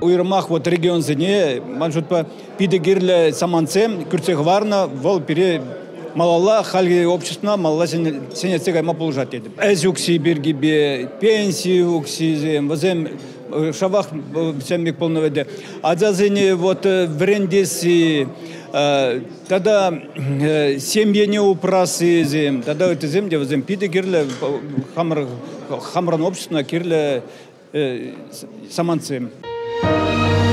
уйрмах вот регион зене, манжутпа пидегирле саманцем, кюрцехварна, вол пере малала хальги обществна, малала сенецега ма полужат едем. Эзюкси биргибе, пенсии уксизем, возем шавах семик полноведе. А за зене вот врендеси, тогда семье не упрасы зем, тогда это земля возем пидегирле хамран обществна кирле саманцем.